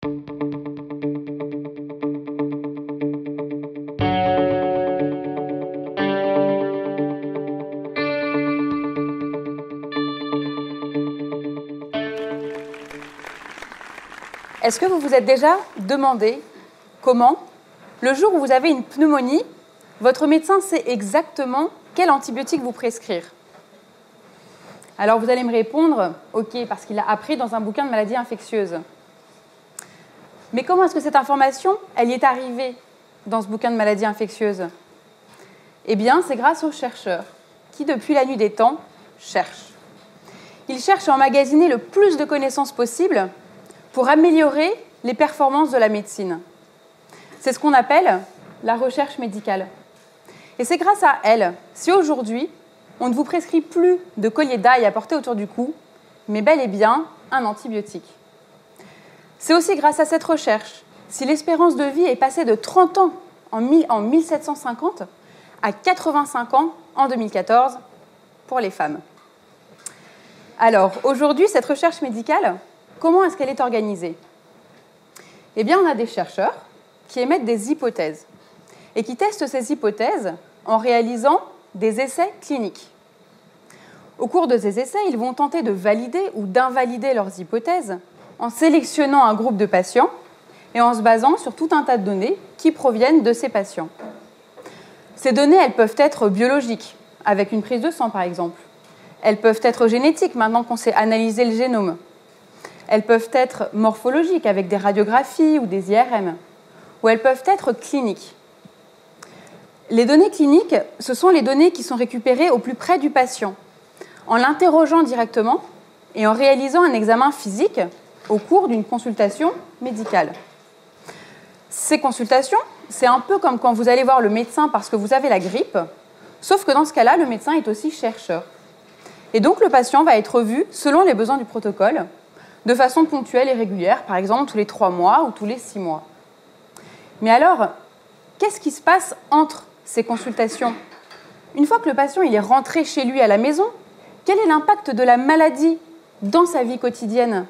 Est-ce que vous vous êtes déjà demandé comment, le jour où vous avez une pneumonie, votre médecin sait exactement quel antibiotique vous prescrire? Alors vous allez me répondre, ok, parce qu'il l'a appris dans un bouquin de maladies infectieuses. Mais comment est-ce que cette information, elle y est arrivée dans ce bouquin de maladies infectieuses? Eh bien, c'est grâce aux chercheurs qui, depuis la nuit des temps, cherchent. Ils cherchent à emmagasiner le plus de connaissances possible pour améliorer les performances de la médecine. C'est ce qu'on appelle la recherche médicale. Et c'est grâce à elle, si aujourd'hui, on ne vous prescrit plus de collier d'ail à porter autour du cou, mais bel et bien un antibiotique. C'est aussi grâce à cette recherche si l'espérance de vie est passée de 30 ans en 1750 à 85 ans en 2014 pour les femmes. Alors, aujourd'hui, cette recherche médicale, comment est-ce qu'elle est organisée? Eh bien, on a des chercheurs qui émettent des hypothèses et qui testent ces hypothèses en réalisant des essais cliniques. Au cours de ces essais, ils vont tenter de valider ou d'invalider leurs hypothèses en sélectionnant un groupe de patients et en se basant sur tout un tas de données qui proviennent de ces patients. Ces données, elles peuvent être biologiques, avec une prise de sang par exemple. Elles peuvent être génétiques, maintenant qu'on sait analyser le génome. Elles peuvent être morphologiques, avec des radiographies ou des IRM. Ou elles peuvent être cliniques. Les données cliniques, ce sont les données qui sont récupérées au plus près du patient, en l'interrogeant directement et en réalisant un examen physique au cours d'une consultation médicale. Ces consultations, c'est un peu comme quand vous allez voir le médecin parce que vous avez la grippe, sauf que dans ce cas-là, le médecin est aussi chercheur. Et donc le patient va être vu selon les besoins du protocole, de façon ponctuelle et régulière, par exemple tous les 3 mois ou tous les 6 mois. Mais alors, qu'est-ce qui se passe entre ces consultations? Une fois que le patient il est rentré chez lui à la maison, quel est l'impact de la maladie dans sa vie quotidienne?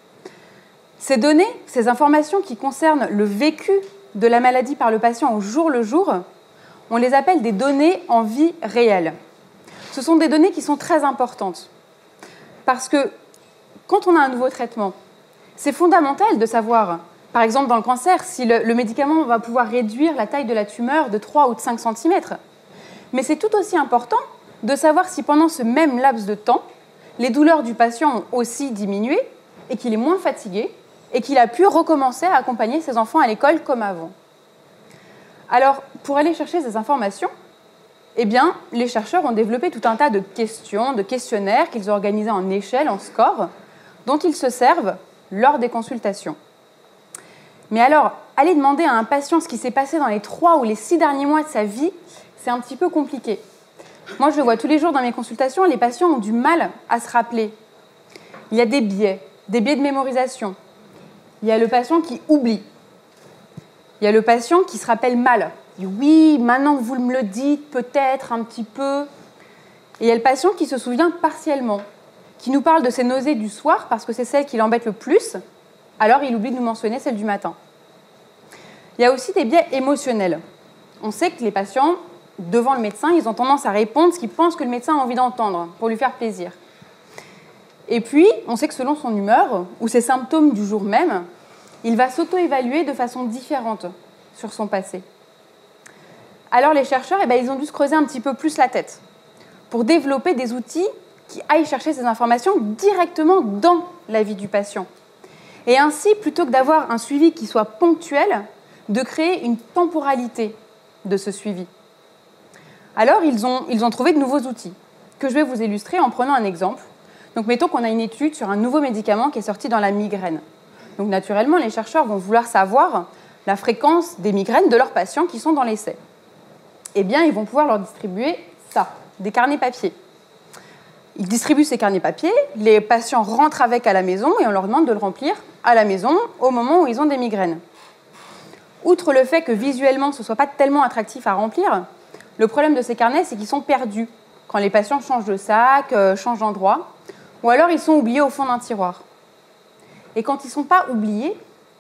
Ces données, ces informations qui concernent le vécu de la maladie par le patient au jour le jour, on les appelle des données en vie réelle. Ce sont des données qui sont très importantes. Parce que quand on a un nouveau traitement, c'est fondamental de savoir, par exemple dans le cancer, si le médicament va pouvoir réduire la taille de la tumeur de 3 ou de 5 cm. Mais c'est tout aussi important de savoir si pendant ce même laps de temps, les douleurs du patient ont aussi diminué et qu'il est moins fatigué et qu'il a pu recommencer à accompagner ses enfants à l'école comme avant. Alors, pour aller chercher ces informations, eh bien, les chercheurs ont développé tout un tas de questions, de questionnaires qu'ils ont organisés en échelle, en score, dont ils se servent lors des consultations. Mais alors, aller demander à un patient ce qui s'est passé dans les 3 ou les 6 derniers mois de sa vie, c'est un petit peu compliqué. Moi, je le vois tous les jours dans mes consultations, les patients ont du mal à se rappeler. Il y a des biais de mémorisation. Il y a le patient qui oublie. Il y a le patient qui se rappelle mal. Il dit, oui, maintenant que vous me le dites, peut-être un petit peu. Et il y a le patient qui se souvient partiellement, qui nous parle de ses nausées du soir parce que c'est celle qui l'embête le plus, alors il oublie de nous mentionner celle du matin. Il y a aussi des biais émotionnels. On sait que les patients, devant le médecin, ils ont tendance à répondre ce qu'ils pensent que le médecin a envie d'entendre pour lui faire plaisir. Et puis, on sait que selon son humeur ou ses symptômes du jour même, il va s'auto-évaluer de façon différente sur son passé. Alors les chercheurs, ils ont dû se creuser un petit peu plus la tête pour développer des outils qui aillent chercher ces informations directement dans la vie du patient. Et ainsi, plutôt que d'avoir un suivi qui soit ponctuel, de créer une temporalité de ce suivi. Alors, ils ont trouvé de nouveaux outils que je vais vous illustrer en prenant un exemple. Donc, mettons qu'on a une étude sur un nouveau médicament qui est sorti dans la migraine. Donc, naturellement, les chercheurs vont vouloir savoir la fréquence des migraines de leurs patients qui sont dans l'essai. Eh bien, ils vont pouvoir leur distribuer ça, des carnets papier. Ils distribuent ces carnets papier, les patients rentrent avec à la maison et on leur demande de le remplir à la maison au moment où ils ont des migraines. Outre le fait que visuellement, ce ne soit pas tellement attractif à remplir, le problème de ces carnets, c'est qu'ils sont perdus quand les patients changent de sac, changent d'endroit, ou alors ils sont oubliés au fond d'un tiroir. Et quand ils ne sont pas oubliés,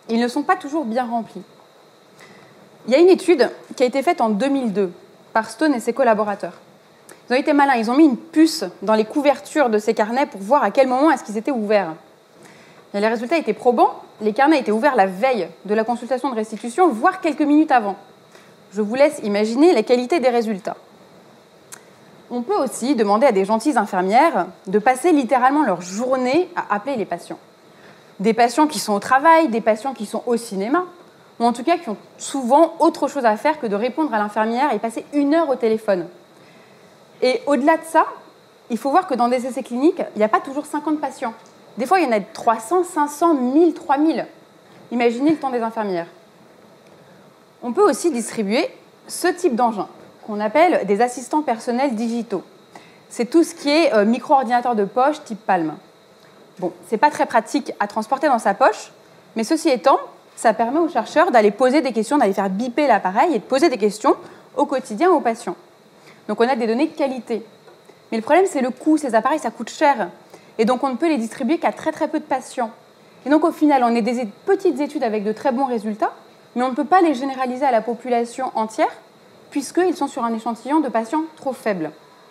ils ne sont pas toujours bien remplis. Il y a une étude qui a été faite en 2002 par Stone et ses collaborateurs. Ils ont été malins, ils ont mis une puce dans les couvertures de ces carnets pour voir à quel moment est-ce qu'ils étaient ouverts. Et les résultats étaient probants, les carnets étaient ouverts la veille de la consultation de restitution, voire quelques minutes avant. Je vous laisse imaginer la qualité des résultats. On peut aussi demander à des gentilles infirmières de passer littéralement leur journée à appeler les patients. Des patients qui sont au travail, des patients qui sont au cinéma, ou en tout cas qui ont souvent autre chose à faire que de répondre à l'infirmière et passer 1 heure au téléphone. Et au-delà de ça, il faut voir que dans des essais cliniques, il n'y a pas toujours 50 patients. Des fois, il y en a 300, 500, 1000, 3000. Imaginez le temps des infirmières. On peut aussi distribuer ce type d'engin, qu'on appelle des assistants personnels digitaux. C'est tout ce qui est micro-ordinateur de poche type Palm. Bon, ce n'est pas très pratique à transporter dans sa poche, mais ceci étant, ça permet aux chercheurs d'aller poser des questions, d'aller faire biper l'appareil et de poser des questions au quotidien aux patients. Donc on a des données de qualité. Mais le problème, c'est le coût. Ces appareils, ça coûte cher. Et donc on ne peut les distribuer qu'à très très peu de patients. Et donc au final, on a des petites études avec de très bons résultats, mais on ne peut pas les généraliser à la population entière, puisqu'ils sont sur un échantillon de patients trop faible.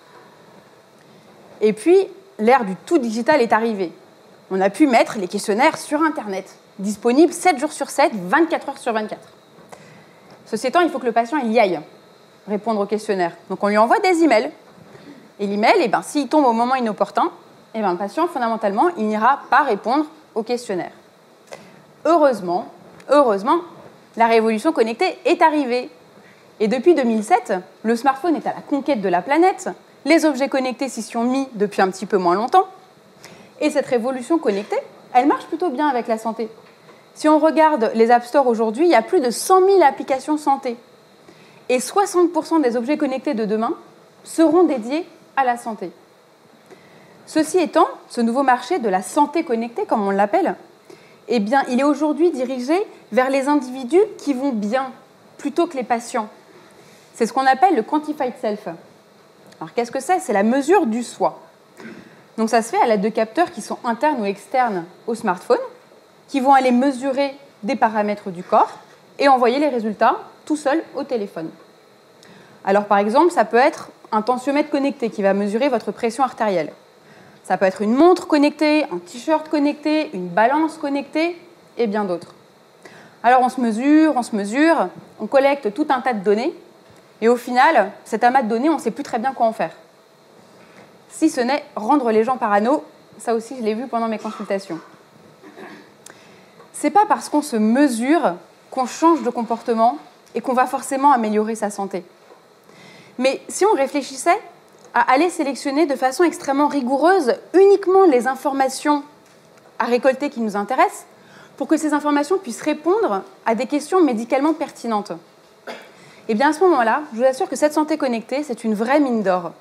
Et puis, l'ère du tout digital est arrivée. On a pu mettre les questionnaires sur Internet, disponibles 7 jours sur 7, 24 heures sur 24. Ceci étant, il faut que le patient y aille répondre au questionnaire. Donc on lui envoie des emails. Et l'email, s'il tombe au moment inopportun, le patient, fondamentalement, il n'ira pas répondre au questionnaire. Heureusement, la révolution connectée est arrivée. Et depuis 2007, le smartphone est à la conquête de la planète. Les objets connectés s'y sont mis depuis un petit peu moins longtemps. Et cette révolution connectée, elle marche plutôt bien avec la santé. Si on regarde les App Store aujourd'hui, il y a plus de 100 000 applications santé. Et 60% des objets connectés de demain seront dédiés à la santé. Ceci étant, ce nouveau marché de la santé connectée, comme on l'appelle, il est aujourd'hui dirigé vers les individus qui vont bien, plutôt que les patients. C'est ce qu'on appelle le quantified self. Alors qu'est-ce que c'est ? C'est la mesure du soi. Donc ça se fait à l'aide de capteurs qui sont internes ou externes au smartphone, qui vont aller mesurer des paramètres du corps et envoyer les résultats tout seul au téléphone. Alors par exemple, ça peut être un tensiomètre connecté qui va mesurer votre pression artérielle. Ça peut être une montre connectée, un t-shirt connecté, une balance connectée et bien d'autres. Alors on se mesure, on collecte tout un tas de données et au final, cet amas de données, on ne sait plus très bien quoi en faire. Si ce n'est rendre les gens parano, ça aussi je l'ai vu pendant mes consultations. C'est pas parce qu'on se mesure qu'on change de comportement et qu'on va forcément améliorer sa santé. Mais si on réfléchissait à aller sélectionner de façon extrêmement rigoureuse uniquement les informations à récolter qui nous intéressent, pour que ces informations puissent répondre à des questions médicalement pertinentes, et bien à ce moment-là, je vous assure que cette santé connectée, c'est une vraie mine d'or.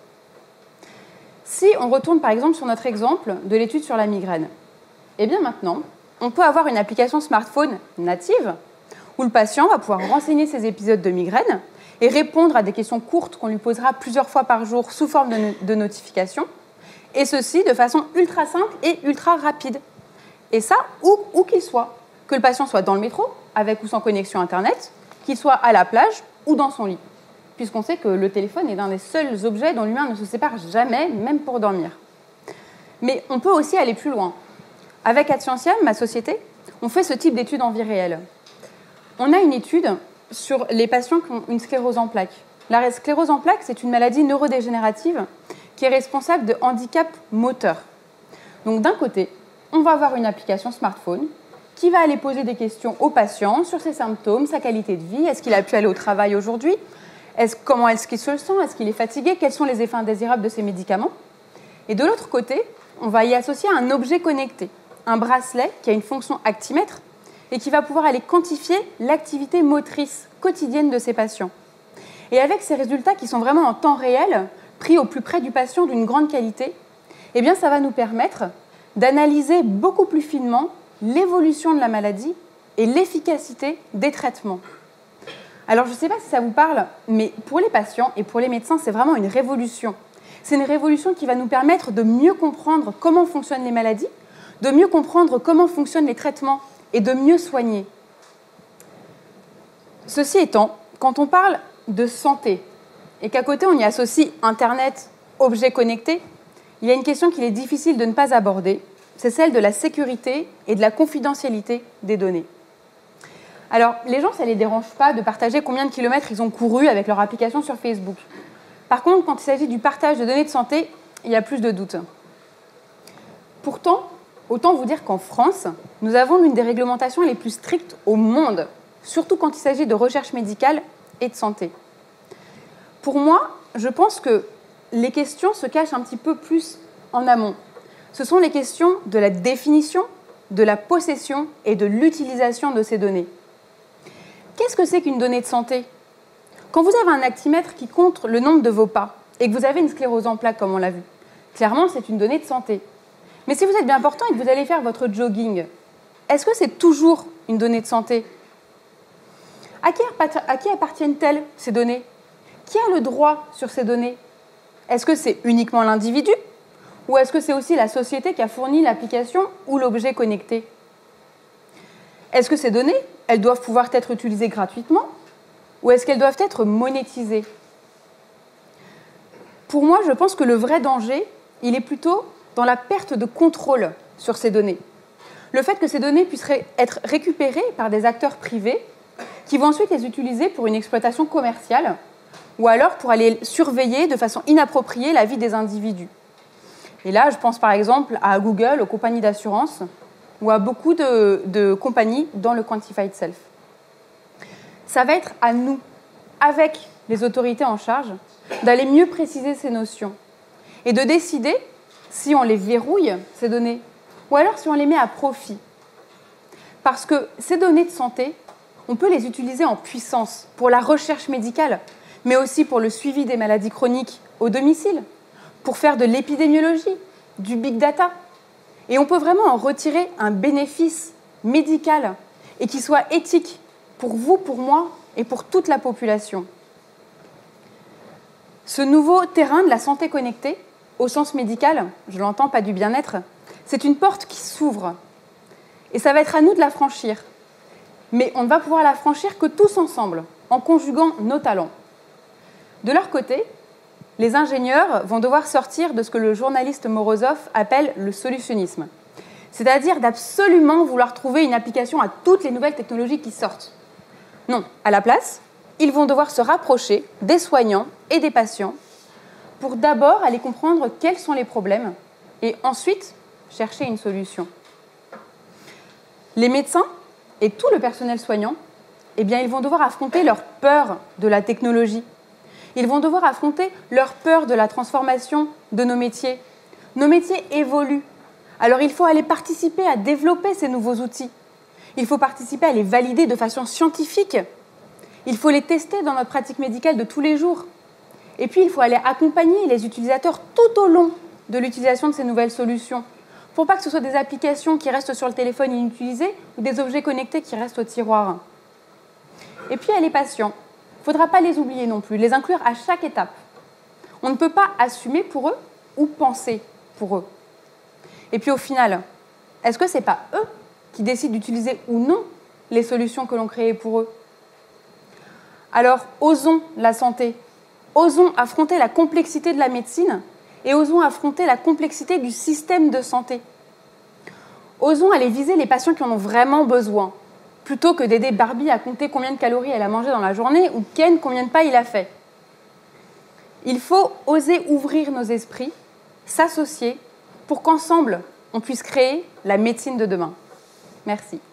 Si on retourne par exemple sur notre exemple de l'étude sur la migraine, et bien maintenant, on peut avoir une application smartphone native où le patient va pouvoir renseigner ses épisodes de migraine et répondre à des questions courtes qu'on lui posera plusieurs fois par jour sous forme de notification, et ceci de façon ultra simple et ultra rapide. Et ça, où qu'il soit, que le patient soit dans le métro, avec ou sans connexion Internet, qu'il soit à la plage ou dans son lit, puisqu'on sait que le téléphone est l'un des seuls objets dont l'humain ne se sépare jamais, même pour dormir. Mais on peut aussi aller plus loin. Avec Adcientiam, ma société, on fait ce type d'études en vie réelle. On a une étude sur les patients qui ont une sclérose en plaques. La sclérose en plaques, c'est une maladie neurodégénérative qui est responsable de handicaps moteurs. Donc d'un côté, on va avoir une application smartphone qui va aller poser des questions au patient sur ses symptômes, sa qualité de vie, est-ce qu'il a pu aller au travail aujourd'hui, comment est-ce qu'il se sent, est-ce qu'il est fatigué, quels sont les effets indésirables de ses médicaments. Et de l'autre côté, on va y associer un objet connecté, un bracelet qui a une fonction actimètre et qui va pouvoir aller quantifier l'activité motrice quotidienne de ces patients. Et avec ces résultats qui sont vraiment en temps réel, pris au plus près du patient d'une grande qualité, eh bien ça va nous permettre d'analyser beaucoup plus finement l'évolution de la maladie et l'efficacité des traitements. Alors je ne sais pas si ça vous parle, mais pour les patients et pour les médecins, c'est vraiment une révolution. C'est une révolution qui va nous permettre de mieux comprendre comment fonctionnent les maladies, de mieux comprendre comment fonctionnent les traitements et de mieux soigner. Ceci étant, quand on parle de santé et qu'à côté on y associe Internet, objets connectés, il y a une question qu'il est difficile de ne pas aborder, c'est celle de la sécurité et de la confidentialité des données. Alors, les gens, ça ne les dérange pas de partager combien de kilomètres ils ont couru avec leur application sur Facebook. Par contre, quand il s'agit du partage de données de santé, il y a plus de doutes. Pourtant, autant vous dire qu'en France, nous avons l'une des réglementations les plus strictes au monde, surtout quand il s'agit de recherche médicale et de santé. Pour moi, je pense que les questions se cachent un petit peu plus en amont. Ce sont les questions de la définition, de la possession et de l'utilisation de ces données. Qu'est-ce que c'est qu'une donnée de santé ? Quand vous avez un actimètre qui compte le nombre de vos pas et que vous avez une sclérose en plaques, comme on l'a vu, clairement, c'est une donnée de santé. Mais si vous êtes bien portant et que vous allez faire votre jogging, est-ce que c'est toujours une donnée de santé ? À qui appartiennent-elles, ces données ? Qui a le droit sur ces données ? Est-ce que c'est uniquement l'individu ? Ou est-ce que c'est aussi la société qui a fourni l'application ou l'objet connecté ? Est-ce que ces données, elles doivent pouvoir être utilisées gratuitement ? Ou est-ce qu'elles doivent être monétisées ? Pour moi, je pense que le vrai danger, il est plutôt dans la perte de contrôle sur ces données. Le fait que ces données puissent être récupérées par des acteurs privés qui vont ensuite les utiliser pour une exploitation commerciale ou alors pour aller surveiller de façon inappropriée la vie des individus. Et là, je pense par exemple à Google, aux compagnies d'assurance ou à beaucoup de compagnies dans le Quantified Self. Ça va être à nous, avec les autorités en charge, d'aller mieux préciser ces notions et de décider si on les verrouille, ces données, ou alors si on les met à profit. Parce que ces données de santé, on peut les utiliser en puissance pour la recherche médicale, mais aussi pour le suivi des maladies chroniques au domicile, pour faire de l'épidémiologie, du big data. Et on peut vraiment en retirer un bénéfice médical et qui soit éthique pour vous, pour moi et pour toute la population. Ce nouveau terrain de la santé connectée, au sens médical, je l'entends, pas du bien-être, c'est une porte qui s'ouvre. Et ça va être à nous de la franchir. Mais on ne va pouvoir la franchir que tous ensemble, en conjuguant nos talents. De leur côté, les ingénieurs vont devoir sortir de ce que le journaliste Morozov appelle le solutionnisme. C'est-à-dire d'absolument vouloir trouver une application à toutes les nouvelles technologies qui sortent. Non, à la place, ils vont devoir se rapprocher des soignants et des patients pour d'abord aller comprendre quels sont les problèmes et ensuite chercher une solution. Les médecins et tout le personnel soignant, eh bien, ils vont devoir affronter leur peur de la technologie. Ils vont devoir affronter leur peur de la transformation de nos métiers. Nos métiers évoluent. Alors il faut aller participer à développer ces nouveaux outils. Il faut participer à les valider de façon scientifique. Il faut les tester dans notre pratique médicale de tous les jours. Et puis il faut aller accompagner les utilisateurs tout au long de l'utilisation de ces nouvelles solutions, pour pas que ce soit des applications qui restent sur le téléphone inutilisées ou des objets connectés qui restent au tiroir. Et puis il y a les patients. Il ne faudra pas les oublier non plus, les inclure à chaque étape. On ne peut pas assumer pour eux ou penser pour eux. Et puis au final, est-ce que ce n'est pas eux qui décident d'utiliser ou non les solutions que l'on crée pour eux ? Alors, osons la santé, osons affronter la complexité de la médecine et osons affronter la complexité du système de santé. Osons aller viser les patients qui en ont vraiment besoin, plutôt que d'aider Barbie à compter combien de calories elle a mangé dans la journée ou Ken combien de pas il a fait. Il faut oser ouvrir nos esprits, s'associer, pour qu'ensemble, on puisse créer la médecine de demain. Merci.